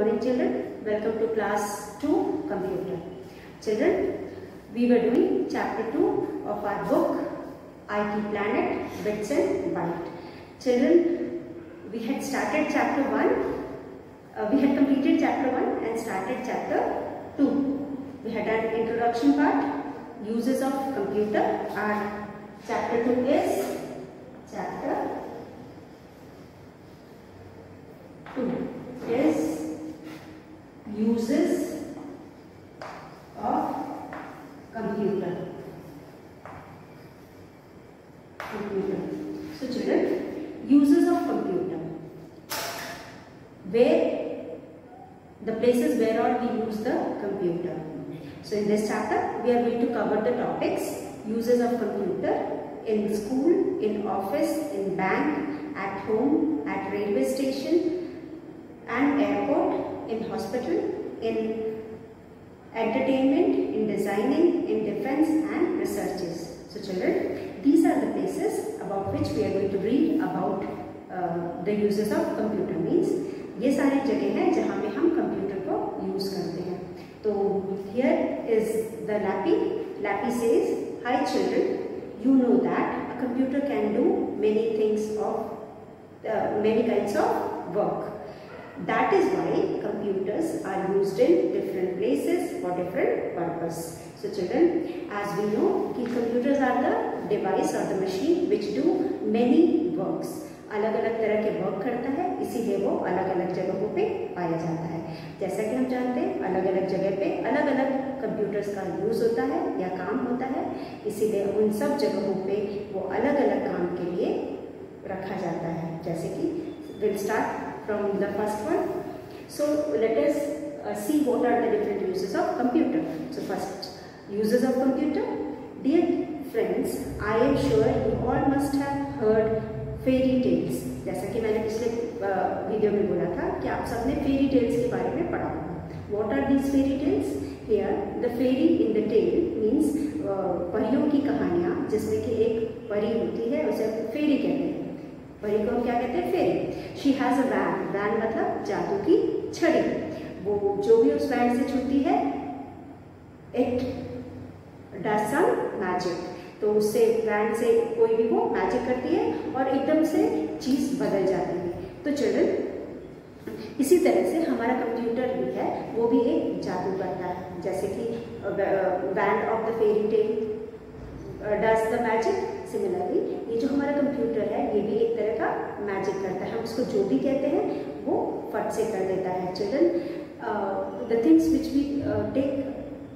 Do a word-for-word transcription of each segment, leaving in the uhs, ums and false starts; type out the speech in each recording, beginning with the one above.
morning children, welcome to class two computer. Children, we were doing chapter two of our book I T Planet Bits and Byte. Children, we had started chapter one, uh, we had completed chapter one and started chapter two. We had an introduction part, uses of computer. Our chapter two is chapter two is uses of computer. Computer. So children, uses of computer. Where the places where all we use the computer. So in this chapter, we are going to cover the topics: uses of computer in school, in office, in bank, at home, at railway station and airport, in hospital, in entertainment, in designing, in defense and researches. So children, these are the places about which we are going to read about uh, the uses of computer. Means ये सारी जगह हैं जहाँ पे हम computer को use करते हैं. तो here is the Lappy. Lappy says, "Hi children, you know that a computer can do many things of uh, many kinds of work. That is why computers are used in different places for different purpose." So children, as we know, computers are the device or the machine which do many works. अलग अलग तरह के work करता है, इसीलिए वो अलग अलग जगहों पे पाया जाता है. जैसा कि हम जानते हैं, अलग अलग जगह पे अलग अलग कंप्यूटर्स का यूज होता है या काम होता है, इसीलिए उन सब जगहों पे वो अलग अलग काम के लिए रखा जाता है. जैसे कि we'll start from the first one. So let us uh, see what are the different uses of computer. So first, uses of computer. Dear friends, I am sure you all must have heard fairy tales. जैसा कि मैंने पिछले video में बोला था कि आप सबने फेरी टेल्स के बारे में पढ़ा होगा. What are these fairy tales? Here the fairy in the tale means परियों की कहानियाँ, जिसमें कि एक परी होती है, उसे फेरी कहते हैं. परी को हम क्या कहते हैं? Fairy. She has a wand. Wand मतलब जादू की छड़ी. वो जो भी उस वैन से छूती है, इट डज सम मैजिक. तो उससे वैन से कोई भी वो मैजिक करती है और एकदम से चीज बदल जाती है. तो चिल्ड्रन, इसी तरह से हमारा कंप्यूटर भी है, वो भी एक जादू करता है. जैसे कि wand of the fairy tale does the magic. Similarly ये जो हमारा कंप्यूटर है, ये भी एक तरह का मैजिक करता है. हम उसको जो भी कहते हैं वो फट से कर देता है. Children, the things which we take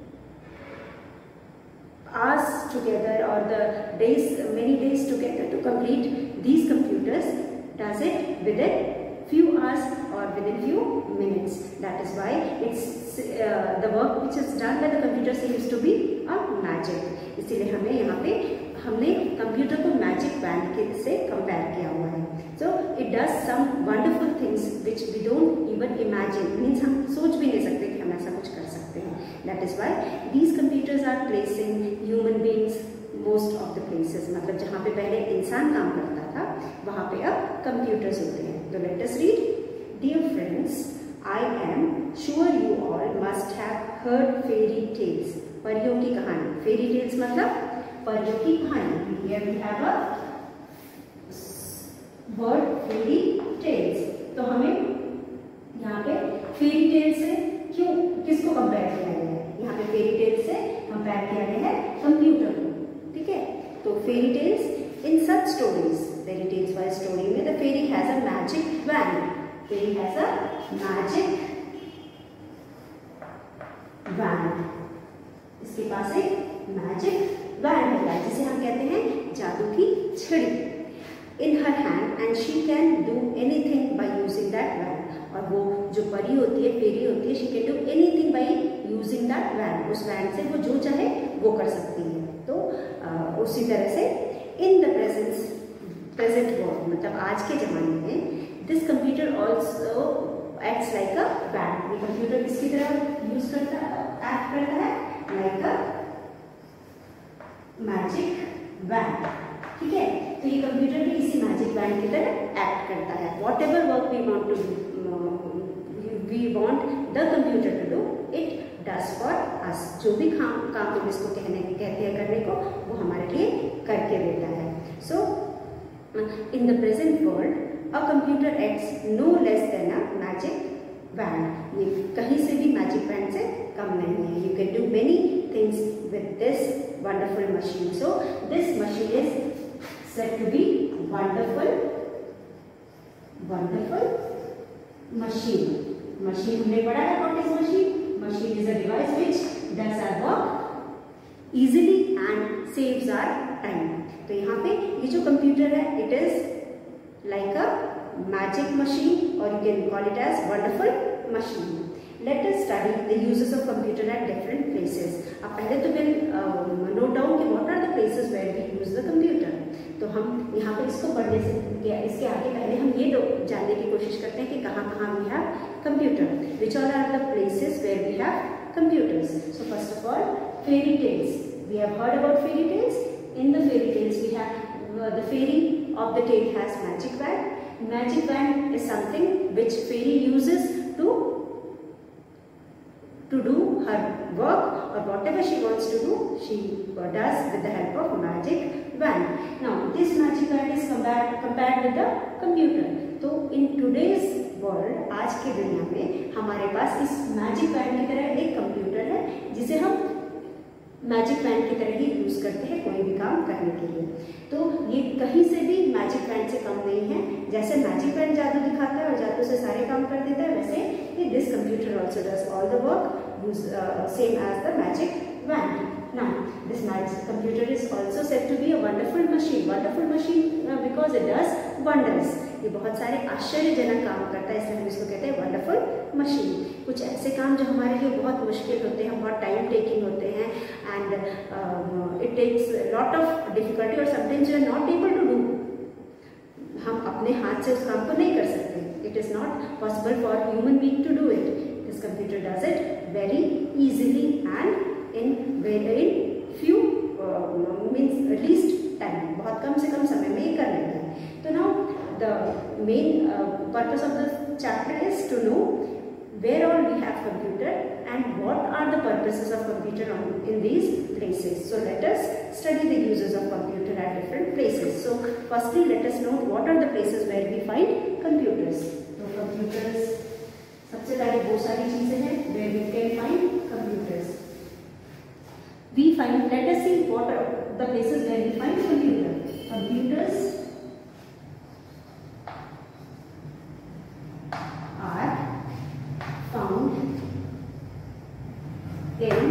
hours together or the days, many days together to complete these computers, does it within few hours or within few minutes. That is why it's uh, the work which is done by the computer seems to be a magic. इसीलिए हमें यहाँ पे हमने computer को magic band के से compare किया हुआ है. So it does some wonderful things which we don't even imagine. Means हम सोच भी नहीं सकते कि हम ऐसा कुछ कर सकते हैं. That is why these computers are placing human beings most of the places. मतलब जहाँ पे पहले इंसान काम करता था, वहाँ पे अब कंप्यूटर्स होते हैं. तो let us read. Dear friends, I am sure you all must have heard fairy tales. परियों की कहानी. Fairy tales मतलब परियों की कहानी. Here we have a word fairy tales. तो हमें यहाँ पे fairy tales से क्यों किसको कंपेयर किया गया है? यहाँ पे फेरी टेल्स से कंपेयर किया गया है कंप्यूटर को. ठीक है. तो fairy tales in such stories, fairy tales वाली स्टोरी में the fairy has a magic wand. Fairy has a magic wand. इसके पास एक मैजिक वैन होता है जिसे हम कहते हैं जादू की छड़ी. In her hand and she can do anything by using that wand. और वो जो परी होती है, फेरी होती है, she can do anything by using that wand. उस वैन से वो जो चाहे वो कर सकती है. तो आ, उसी तरह से in the presence present world मतलब आज के जमाने में this computer also acts like a wand. ये कंप्यूटर किसकी तरह यूज करता है, एक्ट करता है? Like a magic wand. ठीक है. तो ये कंप्यूटर भी इसी मैजिक वैन की तरह एक्ट करता है. Whatever work we want to we want the computer to do, it does for us. जो भी काम काम हम इसको कहने कहते हैं करने को, वो हमारे लिए करके देता है. So in the present world, a computer acts no less than a magic wand. ये कहीं से भी magic wand से कम नहीं है. You can do many things with this wonderful machine. So this machine is said to be wonderful, wonderful machine. Machine हमने पढ़ा है. What is machine? Machine is a device which does our work easily and saves our time. तो यहाँ पे ये जो computer है, it is like a magic machine, or you can call it as wonderful machine. Let us study the uses of computer at different places. अब पहले तो फिर note down कि what are the places where we use the computer. तो हम यहाँ पे इसको पढ़ने से इसके आगे पहले हम ये तो जानने की कोशिश करते हैं कि कहाँ कहाँ we have computer. Which all are the places where we have computers? So first of all, fairy tales. We have heard about fairy tales. In the fairy tales, we have uh, the fairy of the tale has magic wand. Magic wand is something which fairy uses to to do her work, or whatever she wants to do, she uh, does with the help of magic wand. Now, this magic wand is compared compared with the computer. तो in today's world, आज की दुनिया में हमारे पास इस magic van की तरह एक कंप्यूटर है, जिसे हम मैजिक वैन की तरह ही यूज करते हैं कोई भी काम करने के लिए. तो ये कहीं से भी मैजिक वैन से कम नहीं है. जैसे मैजिक वैन जादू दिखाता है और जादू से सारे काम कर देता है, वैसे ये this computer also does all the work use same as the magic wand. Now, this magic computer is also said to be a wonderful machine. Wonderful machine uh, because it does wonders. ये बहुत सारे आश्चर्यजनक काम करता है, इसलिए हम इसको कहते हैं वंडरफुल मशीन. कुछ ऐसे काम जो हमारे लिए बहुत मुश्किल होते हैं, बहुत टाइम टेकिंग होते हैं, and it takes lot of difficulty, और sometimes you are not able to do. हम अपने हाथ से उस काम को नहीं कर सकते. It is not possible for human being to do it. This computer does it very easily and in very few uh, means least time. बहुत कम से कम समय में ये कर लेता है. तो now the main uh, purpose of the chapter is to know where all we have computer and what are the purposes of computer on, in these places. So let us study the uses of computer at different places. So firstly, let us know what are the places where we find computers. So computers, सबसे पहले बहुत सारी चीजें हैं where we can find computers. We find, let us see what are the places where we find computer. Computers are found in,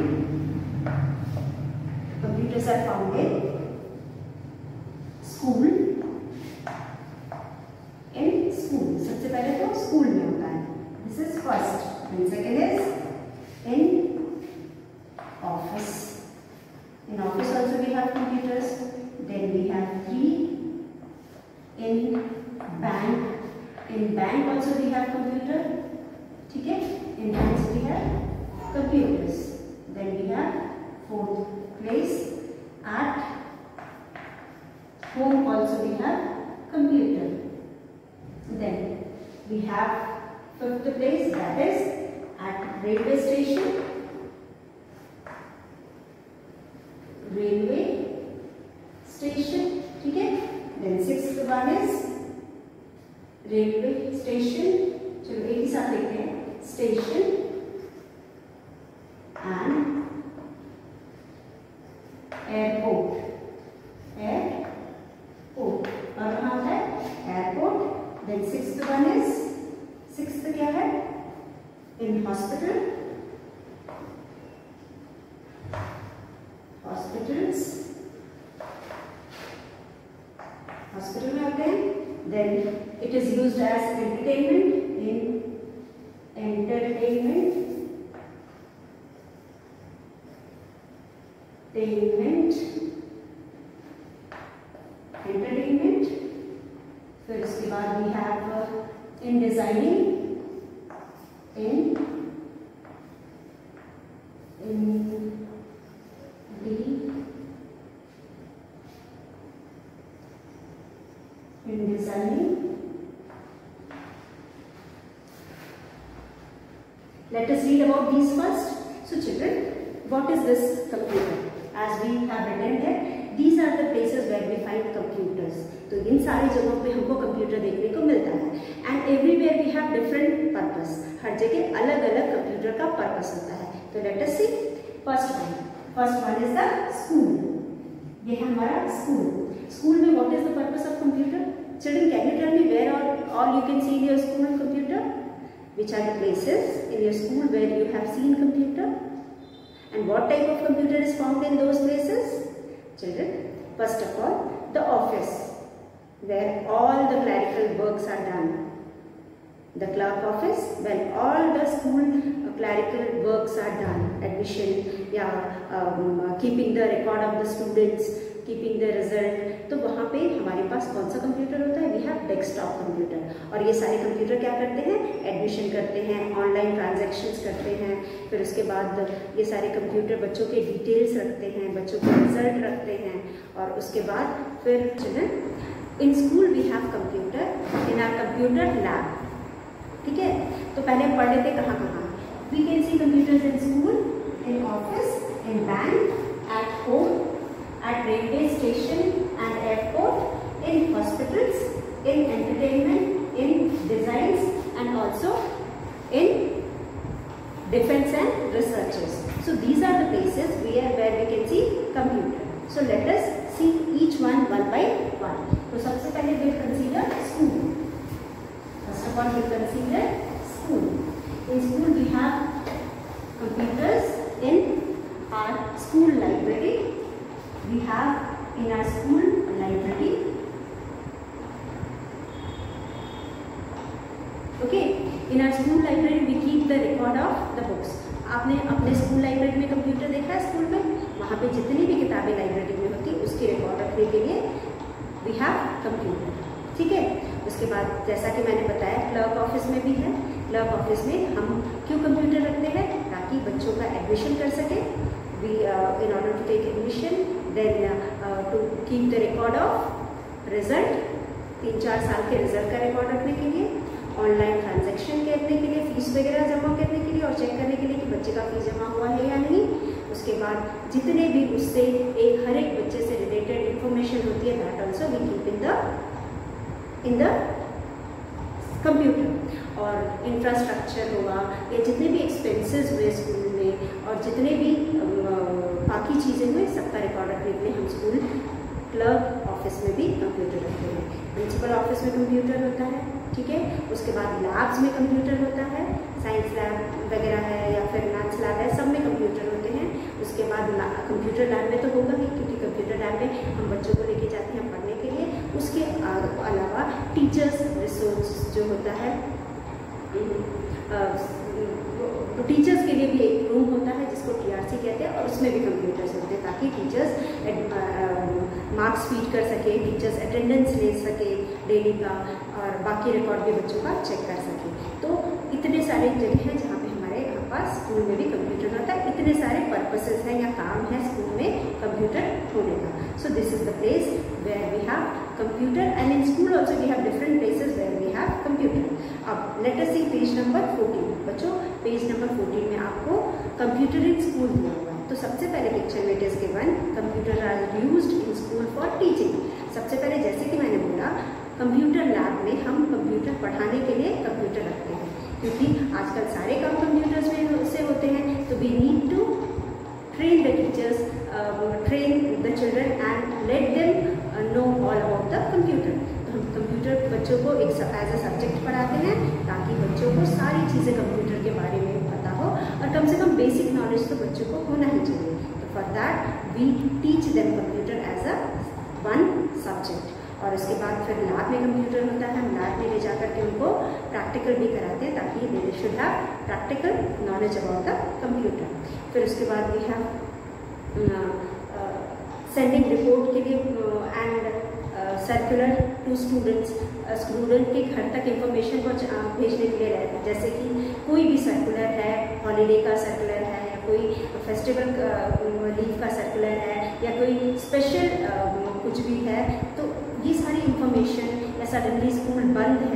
computers are found in school, in school. सबसे पहले तो school में होता है. This is first. And second is in office. In office also we have computers. Then we have three in bank. In bank also we have computer. ठीक है? In banks we have computers. Then we have fourth place at home also we have computer. Then we have fifth place, that is at railway station. Railway station, ठीक है. Then sixth one is railway station. चलो एक ही साथ लिखते हैं. Station and airport. Airport. और कहाँ होता है? Airport. Then sixth one is, sixth क्या है? In hospital. Hospitals. Hospital में आते हैं. Then it is used as entertainment. In entertainment. Entertainment. Entertainment. फिर उसके बाद we have uh, in designing. In in in designing. Let us read about these first. So children, what is this computer? As we have written here, these are the places where we find computers. तो इन सारी जगहों पे हमको computer देखने को मिलता है. And everywhere we have different purpose. हर जगह अलग अलग कंप्यूटर का पर्पस होता है. तो let us see first one. First one is the school. ये है हमारा school. School में what is the purpose of computer? Children, can you tell me where all, all you can see in your school computer? Which are the places in your school where you have seen computer? And what type of computer is found in those places? Children, first of all, the office, where all the clerical works are done. The clerk office, when all the school clerical works are done, admission, yeah, um, keeping the record of the students, keeping the result, तो वहाँ पे हमारे पास कौन सा computer होता है? We have desktop computer. और ये सारे कंप्यूटर क्या करते हैं? एडमिशन करते हैं, ऑनलाइन ट्रांजैक्शंस करते हैं. फिर उसके बाद ये सारे कंप्यूटर बच्चों के डिटेल्स रखते हैं, बच्चों के रिजल्ट रखते हैं. और उसके बाद फिर children, in school we have computer in our computer lab. ठीक है, तो पहले हम पढ़ लेते कहाँ कहाँ. We can see computers in school, in office, in bank, at home, at railway station and airport, in hospitals, in entertainment, in designs, and also in defense and researches. So these are the places where where we can see computer. So let us see each one one by one. So सबसे पहले we will consider school. First of all we will consider school. In school we have computers in our school library. We have in our school library. Okay, in our school library we keep the record of the books. आपने अपने school library में computer देखा है? School में वहाँ पे जितनी भी किताबें लाइब्रेरी में होती है उसके रिकॉर्ड रखने के लिए we have कंप्यूटर. ठीक है, उसके बाद जैसा कि मैंने बताया क्लर्क ऑफिस में भी है. क्लर्क ऑफिस में हम क्यों कंप्यूटर रखते हैं? ताकि बच्चों का एडमिशन कर सके. We uh, in order to take admission, then uh, to keep the record of result, तीन चार साल के रिजल्ट का रिकॉर्ड रखने के लिए, ऑनलाइन ट्रांजैक्शन करने के लिए, फीस वगैरह जमा करने के लिए और चेक करने के लिए कि बच्चे का फीस जमा हुआ है या नहीं. उसके बाद जितने भी उससे एक हर एक बच्चे से रिलेटेड इंफॉर्मेशन होती है that also we keep in the in the computer. और इंफ्रास्ट्रक्चर होगा या जितने भी एक्सपेंसेस हुए स्कूल में और जितने भी बाकी चीज़ें हुई सबका रिकॉर्ड रखने के लिए हम स्कूल क्लर्क ऑफिस में भी कंप्यूटर रखते हैं. प्रिंसिपल ऑफिस में कंप्यूटर होता है. ठीक है, उसके बाद लैब्स में कंप्यूटर होता है, साइंस लैब वगैरह है या फिर मैथ्स लैब है, सब में कंप्यूटर होते हैं. उसके बाद कंप्यूटर लैब में तो होगा ही क्योंकि कंप्यूटर लैब में हम बच्चों को लेके जाते हैं पढ़ने के लिए. उसके अलावा टीचर्स रिसोर्स जो होता है, तो टीचर्स के लिए भी एक रूम होता है जिसको टीआरसी कहते हैं और उसमें भी कंप्यूटर्स होते हैं ताकि टीचर्स मार्क्स फीड कर सके, टीचर्स अटेंडेंस ले सके डेली का और बाकी रिकॉर्ड भी बच्चों का चेक कर सके. तो इतने सारे जगह हैं जहाँ पे हमारे यहाँ पास स्कूल में भी कंप्यूटर होता है. इतने सारे पर्पसेस हैं या काम है स्कूल में कंप्यूटर होने का. So this is the place where we have computer and in school also we have different places where we have computer. अब let us see page number fourteen. बच्चों पेज नंबर फोर्टीन में आपको computer in school दिया हुआ है. तो सबसे पहले पिक्चर में it is given computer are used in school for teaching. सबसे पहले जैसे कि मैंने बोला कंप्यूटर लैब में हम कंप्यूटर पढ़ाने के लिए कंप्यूटर रखते हैं क्योंकि आजकल सारे काम कंप्यूटर्स में से होते हैं. तो we need to train the teachers, train the children and let them know all about the computer. तो हम कंप्यूटर बच्चों को एक एज अ सब्जेक्ट पढ़ाते हैं ताकि बच्चों को सारी चीज़ें कंप्यूटर के बारे में पता हो और कम से कम बेसिक नॉलेज तो बच्चों को होना ही चाहिए. तो for that we teach them computer as a one subject. और उसके बाद फिर लैब में कंप्यूटर होता है. हम लैब में ले जाकर के उनको प्रैक्टिकल भी कराते हैं ताकि they should have practical knowledge about the computer. फिर उसके बाद वी हैव सेंडिंग रिपोर्ट के लिए and circular to students. Student के घर तक इंफॉर्मेशन को भेजने के लिए रहता है. जैसे कि कोई भी सर्कुलर है, हॉलीडे का सर्कुलर है या कोई फेस्टिवल लीव का सर्कुलर है या कोई स्पेशल कुछ भी है, तो ये सारी इंफॉर्मेशन या सडनली स्कूल बंद है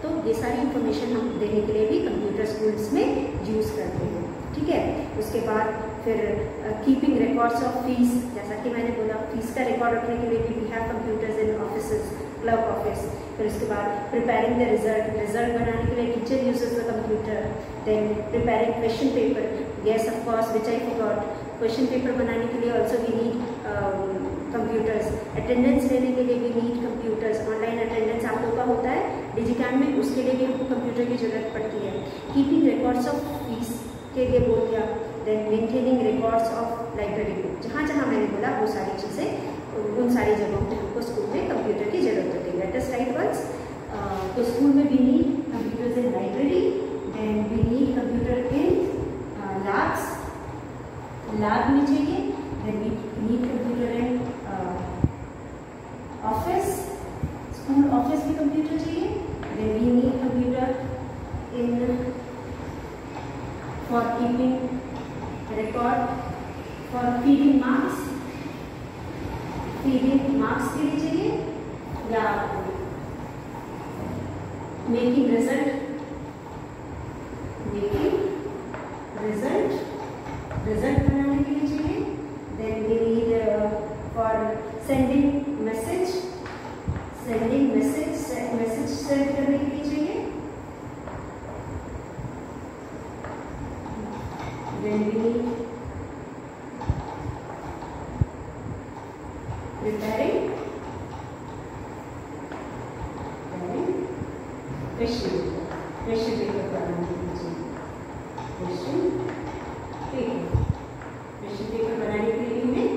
तो ये सारी इंफॉर्मेशन हम देने के लिए भी कंप्यूटर स्कूल्स में यूज़ करते हैं, ठीक है। उसके बाद फिर कीपिंग रिकॉर्ड्स ऑफ फीस, जैसा कि मैंने बोला फीस का रिकॉर्ड रखने के लिए भी we have computers in offices, clerk office. फिर उसके बाद प्रिपेयरिंग द रिजल्ट, रिजल्ट बनाने के लिए teacher uses the computer. Then preparing question paper, yes of course which I forgot, question paper बनाने के लिए also we need computers. Attendance लेने के लिए भी नीड कंप्यूटर्स, ऑनलाइन अटेंडेंस आप लोग का होता है डिजिकैम में, उसके लिए भी हमको कंप्यूटर की जरूरत पड़ती है। कीपिंग रिकॉर्ड्स ऑफ फीस के लिए बोल दिया। Then maintaining records of library book, जहाँ जहाँ मैंने बोला वो सारी चीज़ें उन सारी जगहों पे हमको स्कूल में कंप्यूटर की जरूरत होती है। लेट अस राइट वंस, तो स्कूल में we need computers in library, then we need computer in labs, lab में चाहिए। Then we need computer in office, school office में कंप्यूटर चाहिए। Then we need computer in for keeping record, for feeding marks, feeding marks के लिए चाहिए, या making result, making result result बनाने के लिए चाहिए। Then we need for sending message, sending message message send करने के लिए चाहिए। Then we need preparing, preparing question, question paper बनाने के लिए चाहिए, question paper, question paper बनाने के लिए हमें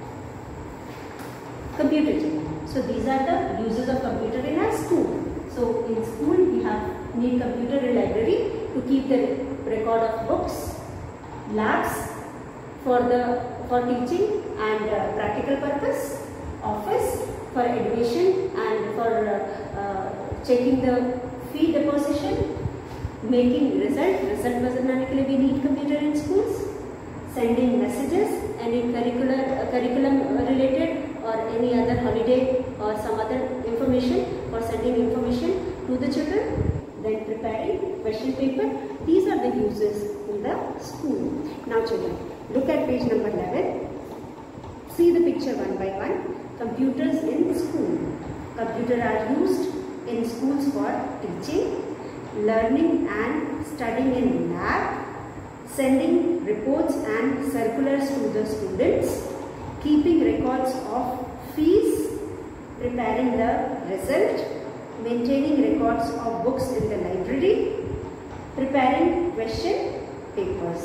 computer चाहिए. So these are the uses of computer in our school. So in school we have need computer in library to keep the record of books, labs for the for teaching and uh, practical purpose, office for education and for uh, uh, checking the fee deposition, making result result बनाने के लिए we need computer in schools, sending messages, any curricular uh, curriculum related or any other holiday or some other information for sending information to the children, then preparing question paper. These are the uses in the school. Now children, look at page number eleven. See the picture one by one. Computers in school. Computers are used in schools for teaching, learning and studying in lab, sending reports and circulars to the students, keeping records of fees, preparing the result, maintaining records of books in the library, preparing question papers.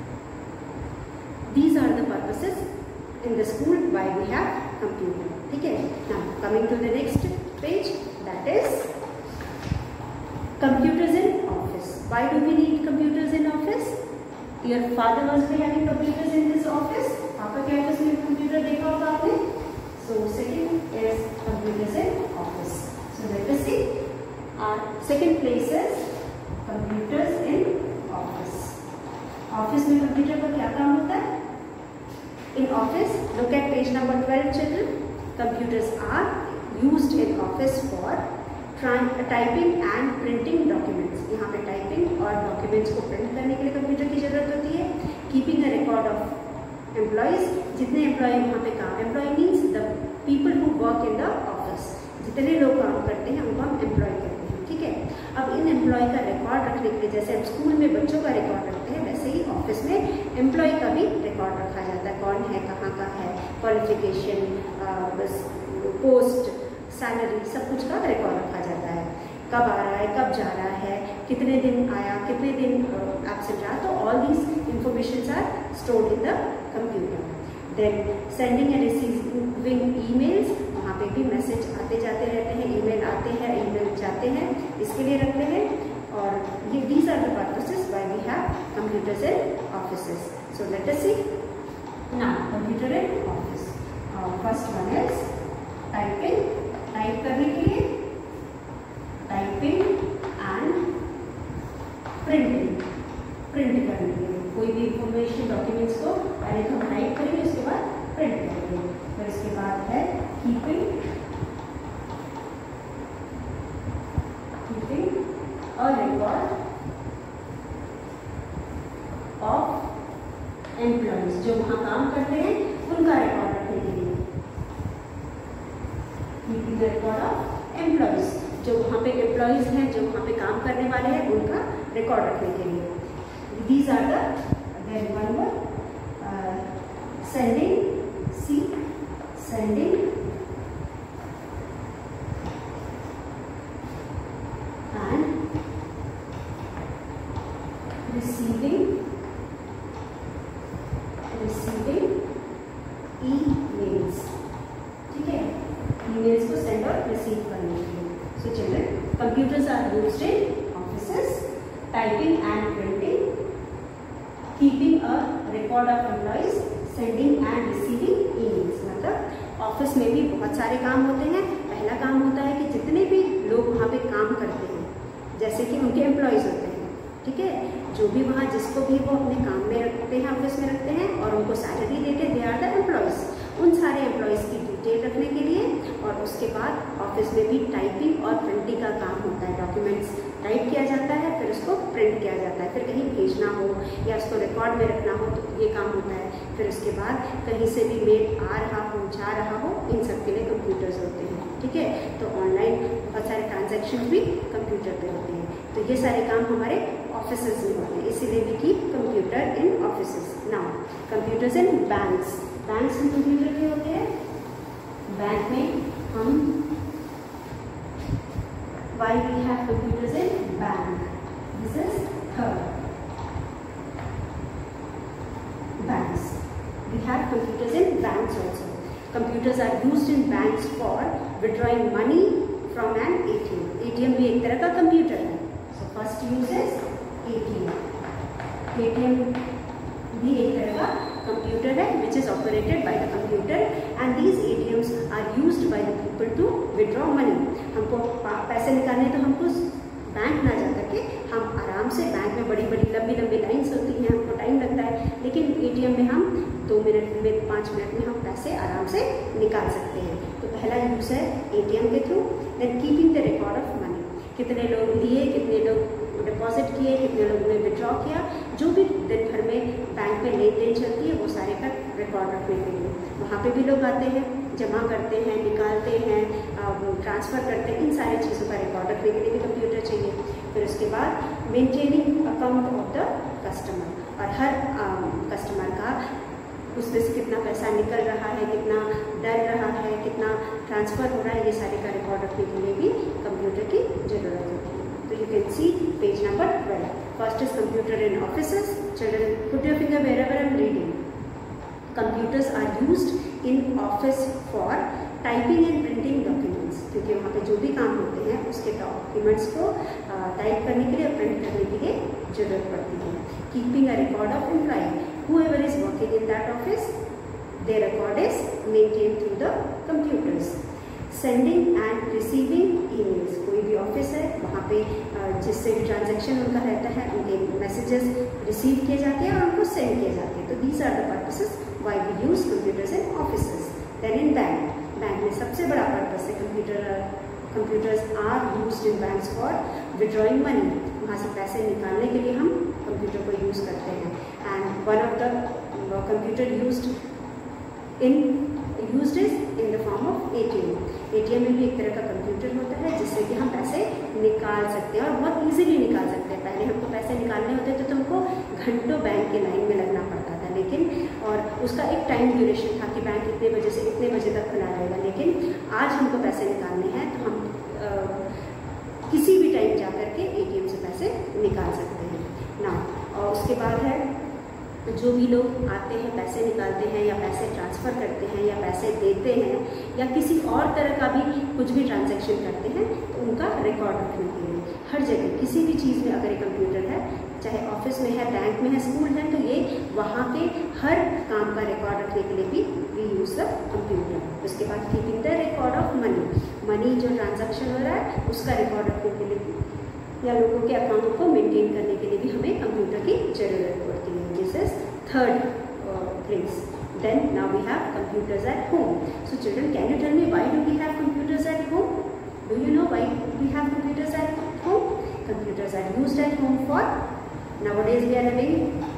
These are the purposes in the school why we have computer. Okay. Now coming to the next page, that is computers in office. Why do we need computers in office? Your father must be having computers in this office. आपका क्या office में computer देखा होगा आपने? So second is computers in office. So let us see. Our second place is computers in office. Office में computer का क्या काम होता है? In office, look at page number twelve, children. Computers are used in office for typing and printing documents. यहाँ पे typing और documents को print करने के लिए computer की जरूरत होती है. Keeping a record of employees. जितने employee वहाँ पे काम, employee means the people who work in the office. जितने लोग काम करते हैं उनको हम employee कहते हैं, ठीक है। अब इन एम्प्लॉय का रिकॉर्ड रखने के लिए जैसे हम स्कूल में बच्चों का रिकॉर्ड रखते हैं, वैसे ही ऑफिस में एम्प्लॉय का भी रिकॉर्ड रखा जाता है। कौन है, कहाँ का है, क्वालिफिकेशन, बस पोस्ट, सैलरी, सब कुछ का रिकॉर्ड रखा जाता है। कब आ रहा है, कब जा रहा है, कितने दिन आया, कितने दिन एब्सेंट रहा, तो all these information are stored in the computer. Then sending and receiving emails, वहाँ पे भी मैसेज आते जाते रहते हैं, ईमेल आते हैं, ईमेल जाते हैं, इसके लिए रखते हैं। और ये these are the purposes why we have computers in offices. So let us see now computer in office. First one is typing, type करने के लिए, टाइपिंग एंड प्रिंटिंग, प्रिंट करने के लिए कोई भी इंफॉर्मेशन डॉक्यूमेंट्स को पहले तो हम टाइप करेंगे, उसके बाद प्रिंट करेंगे। फिर इसके बाद है कीपिंग, कीपिंग ऑफ एम्प्लॉइज, जो वहाँ काम करते हैं उनका रिकॉर्ड रखने के लिए। Keeping the record of employees, जो वहाँ पे एम्प्लॉइज हैं, जो वहाँ पे काम करने वाले हैं, उनका रिकॉर्ड रखने के लिए। These are the then one more sending, see sending receiving receiving emails, ठीक है, emails को send और receive करने के लिए। So children, computers are used in offices, typing and printing, keeping a record of employees, sending and receiving emails। मतलब office में भी बहुत सारे काम होते हैं। पहला काम होता है कि जितने भी लोग वहाँ पे काम करते हैं, जैसे कि उनके एम्प्लॉयज होते हैं, ठीक है, जो भी वहाँ जिसको भी वो अपने काम में रखते हैं, ऑफिस में रखते हैं और उनको सैलरी देते हैं, दे आर द एम्प्लॉयज। उन सारे एम्प्लॉयज की डिटेल रखने के लिए, और उसके बाद ऑफिस में भी टाइपिंग और प्रिंटिंग का काम होता है। डॉक्यूमेंट्स टाइप किया जाता है, फिर उसको प्रिंट किया जाता है, फिर कहीं भेजना हो या उसको रिकॉर्ड में रखना हो तो ये काम होता है। फिर उसके बाद कहीं से भी मेल आ रहा हो, जा रहा हो, इन सब के लिए कंप्यूटर्स होते हैं, ठीक है। तो ऑनलाइन बहुत सारे ट्रांजेक्शन भी कंप्यूटर पे होते हैं। तो ये सारे काम हमारे ऑफिसेज में होते हैं, इसीलिए भी की computer in offices. Now computers in banks, banks में कंप्यूटर भी होते हैं। बैंक में हम why we have computers in bank, this is third, banks, we have computers in banks also. Computers are used in banks for withdrawing money from an A T M. A T M भी एक तरह का computer है। So first use is A T M. A T M भी एक तरह का computer है which is operated by the computer and these A T Ms are used by the people to withdraw money. हमको पैसे निकालने तो हमको बैंक ना जा करके हम आराम से, बैंक में बड़ी बड़ी लंबी लंबी लाइन्स होती हैं, हमको टाइम लगता है, लेकिन A T M में हम दो मिनट में, पाँच मिनट में हम पैसे आराम से निकाल सकते हैं। तो पहला यूज है A T M के थ्रू। Then keeping the record of money, कितने लोग लिए, कितने लोग डिपॉजिट किए, कितने लोगों ने विड्रॉ किया, जो भी दिन भर में बैंक में लेन देन चलती है वो सारे का रिकॉर्ड रखने के लिए। वहाँ पे भी लोग आते हैं, जमा करते हैं, निकालते हैं, ट्रांसफ़र करते हैं, इन सारी चीज़ों का रिकॉर्ड रखने के लिए भी कंप्यूटर चाहिए। फिर उसके बाद maintaining account of the customer, और हर कस्टमर का उसमें से कितना पैसा निकल रहा है, कितना डल रहा है, कितना ट्रांसफ़र हो रहा है, ये सारे का रिकॉर्ड रखने के लिए भी कंप्यूटर की ज़रूरत होती है। So you can see page number twelve. First is computer in offices. Children, put your finger wherever I am reading. Computers are used in office for typing and printing documents. क्योंकि वहाँ पे जो भी काम होते हैं उसके डॉक्यूमेंट्स को टाइप करने के लिए और प्रिंट करने के लिए जरूरत पड़ती है। Keeping a record of employee. Whoever is working in that office, their record is maintained through the computers. Sending and receiving emails, कोई भी ऑफिस है वहाँ पे जिससे भी ट्रांजैक्शन उनका रहता है, उनके मैसेजेस रिसीव किए जाते हैं और उनको सेंड किए जाते हैं। तो these are the purposes why we use computers in offices. Then in bank, bank में सबसे बड़ा पर्पस है computer computers are used in banks for withdrawing money, वहाँ से पैसे निकालने के लिए हम कंप्यूटर को यूज़ करते हैं। And one of the computer used in used is in the form of A T M. A T M में भी एक तरह का कंप्यूटर होता है जिससे कि हम पैसे निकाल सकते हैं और बहुत इजीली निकाल सकते हैं। पहले हमको पैसे निकालने होते थे तो हमको घंटों बैंक के लाइन में लगना पड़ता था, लेकिन और उसका एक टाइम ड्यूरेशन था कि बैंक इतने बजे से इतने बजे तक खुला रहेगा। लेकिन आज हमको पैसे निकालने हैं तो हम आ, किसी भी टाइम जा कर के ए टी एम से पैसे निकाल सकते हैं ना। और उसके बाद है जो भी लोग आते हैं पैसे निकालते हैं या पैसे ट्रांसफ़र करते हैं या पैसे देते हैं या किसी और तरह का भी कुछ भी ट्रांजैक्शन करते हैं तो उनका रिकॉर्ड रखने के लिए हर जगह किसी भी चीज़ में अगर एक कंप्यूटर है, चाहे ऑफिस में है, बैंक में है, स्कूल है, तो ये वहाँ के हर काम का रिकॉर्ड रखने के लिए भी वी यूज़ द कंप्यूटर। उसके बाद keeping the record of money, money जो ट्रांजैक्शन हो रहा है उसका रिकॉर्ड रखने के लिए या लोगों के अकाउंट को मेंटेन करने के लिए भी हमें कंप्यूटर की ज़रूरत पड़ती है। This is third place. Then now we have computers at home. So children, can you tell me why do we have computers at home? Do you know why we have computers at home? Computers are used at home for, nowadays we are having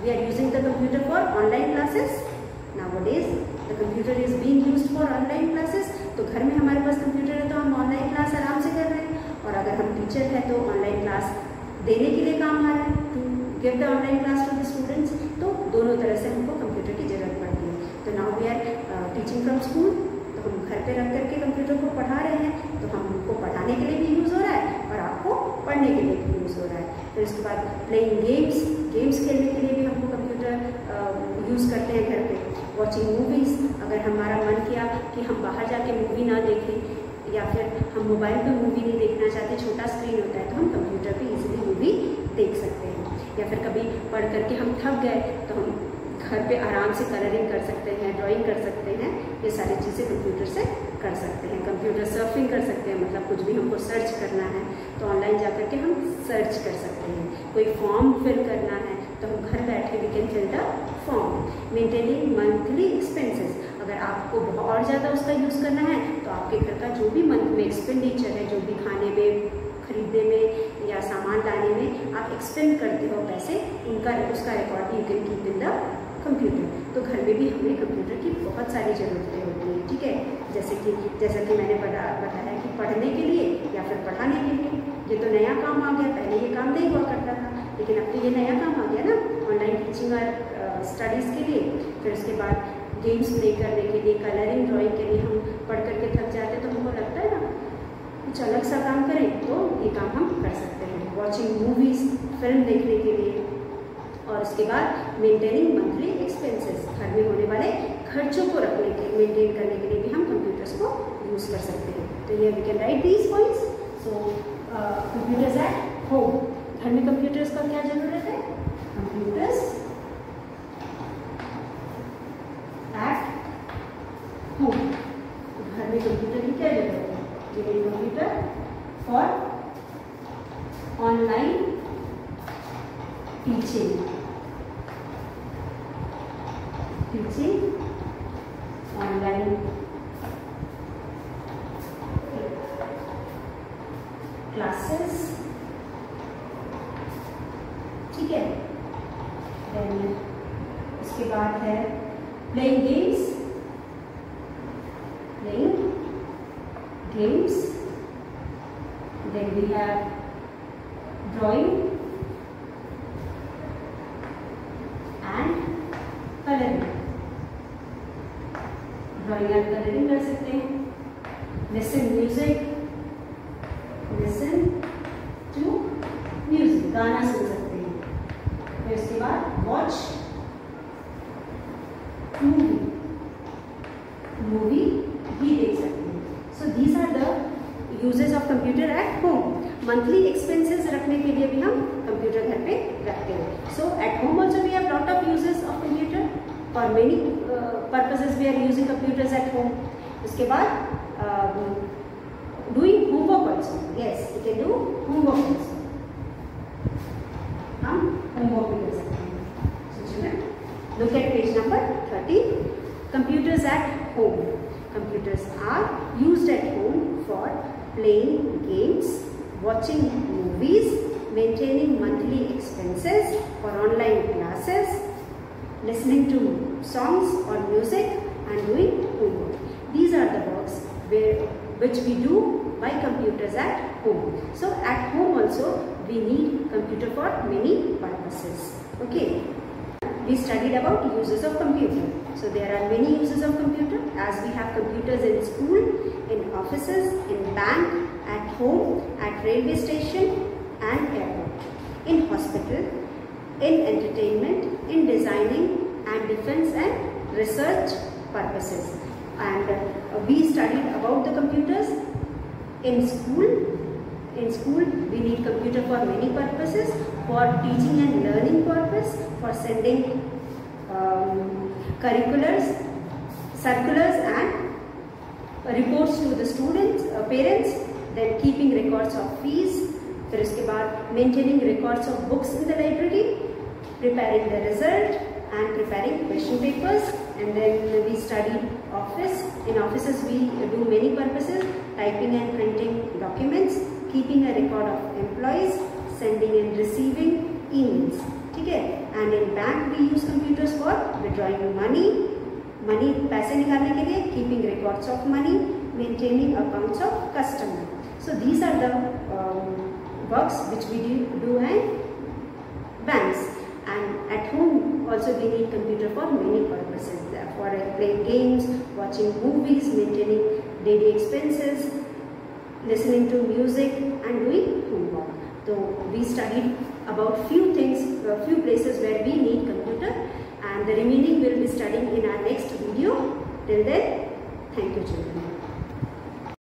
we are using the computer for online classes. Nowadays the computer is being used for online classes. तो घर में हमारे पास computer है तो हम online class आराम से कर रहे हैं, और अगर हम टीचर हैं तो ऑनलाइन क्लास देने के लिए काम आ रहा है, to give the online class to the students. तो दोनों तरह से हमको कंप्यूटर की जरूरत पड़ती है. तो now we are teaching from school, तो हम घर पे रख करके कंप्यूटर को पढ़ा रहे हैं, तो हमको पढ़ाने के लिए भी यूज़ हो रहा है और आपको पढ़ने के लिए भी यूज़ हो रहा है. फिर उसके बाद प्लेइंग गेम्स, गेम्स खेलने के लिए भी हमको कंप्यूटर यूज़ करते हैं घर पे. वॉचिंग मूवीज़, अगर हमारा मन किया कि हम बाहर जाके मूवी ना देखें या फिर हम मोबाइल पे मूवी नहीं देखना चाहते, छोटा स्क्रीन होता है, तो हम कंप्यूटर पे इजीली मूवी देख सकते हैं. या फिर कभी पढ़ करके हम थक गए तो हम घर पे आराम से कलरिंग कर सकते हैं, ड्राइंग कर सकते हैं. ये सारी चीज़ें कंप्यूटर से कर सकते हैं. कंप्यूटर सर्फिंग कर सकते हैं, मतलब कुछ भी हमको सर्च करना है तो ऑनलाइन जा करके हम सर्च कर सकते हैं. कोई फॉर्म फिल करना है तो हम घर बैठे we can fill the form. Maintaining monthly expenses, अगर आपको और ज़्यादा उसका यूज़ करना है तो आपके घर का जो भी मंथ में एक्सपेंडिचर है, जो भी खाने में, खरीदने में या सामान लाने में आप एक्सपेंड करते हो पैसे, उनका उसका record you can keep in the computer. तो घर में भी हमें कंप्यूटर की बहुत सारी ज़रूरतें होती हैं. ठीक है, जैसे कि जैसा कि मैंने बता बताया कि पढ़ने के लिए या फिर पढ़ाने के लिए. ये तो नया काम आ गया, पहले ये काम नहीं हुआ करता था, लेकिन अब तो ये नया काम आ गया ना, ऑनलाइन टीचिंग और स्टडीज़ के लिए. फिर उसके बाद गेम्स प्ले करने के लिए, कलरिंग, ड्राइंग के लिए हम पढ़ करके थक जाते तो हमको लगता है ना कुछ अलग सा काम करें, तो ये काम हम कर सकते हैं. वॉचिंग मूवीज़, फिल्म देखने के लिए. और उसके बाद मेंटेनिंग मंथली एक्सपेंसेस, घर में होने वाले खर्चों को रखने के मेंटेन करने के लिए भी हम कंप्यूटर्स को यूज़ कर सकते हैं. तो ये we can write these points. So computers at home, घर में कंप्यूटर्स का क्या ज़रूरत है? कंप्यूटर्स एट होम, घर में कंप्यूटर की क्या जरूरत है? ये computer for online teaching, teaching online classes. ठीक है, देन उसके बाद है playing games, playing games. Then we have drawing and coloring. Drawing and colouring कर सकते हैं. Listen music, listen to music, गाना सुन सकते हैं. फिर उसके बाद वॉच मूवी, मूवी भी देख सकते हैं. So these are the uses of computer at home. Monthly expenses रखने के लिए भी हम कंप्यूटर घर पे रखते हैं. So at home also we have lot of uses of computer. For many uh, purposes we are using computers at home. उसके बाद uh, doing homework also. Yes, we can do homework also. हम homework भी कर सकते हैं. So children, look at page number thirty. Computers at home. Computers are used at home for playing games, watching movies, maintaining monthly expenses, for online classes, listening to songs or music and doing homework. These are the works where which we do by computers at home. So at home also we need computer for many purposes. Okay, we studied about uses of computer. So there are many uses of computer, as we have computers in school, in offices, in bank, at home, at railway station and airport, in hospital, in entertainment, in designing and defense and research purposes. And uh, we studied about the computers in school. In school we need computer for many purposes, for teaching and learning purpose, for sending um, curriculars, circulars and reports to the students, uh, parents, then keeping records of fees. फिर उसके बाद maintaining records of books in the library, preparing the result and preparing question papers. And then we studied office. In offices we do many purposes, typing and printing documents, keeping a record of employees, sending and receiving emails. ठीक है, and in bank we use computers for withdrawing money, money पैसे निकालने के लिए, keeping records of money, maintaining accounts of customer. So these are the um, works which we do, do at banks, and at home also we need computer for many purposes, for playing games, watching movies, maintaining daily expenses, listening to music and doing homework. So we studied about few things, uh, few places where we need computer, and the remaining we will be studying in our next video. Till then, thank you children.